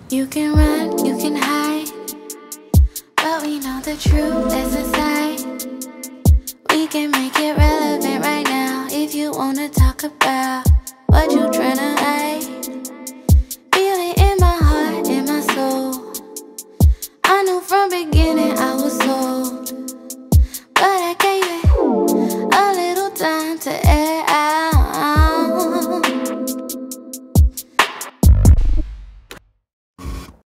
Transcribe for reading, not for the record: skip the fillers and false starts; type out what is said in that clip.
You can run, you can hide, but we know the truth is inside. We can make it relevant right now. If you wanna talk about what you tryna hide,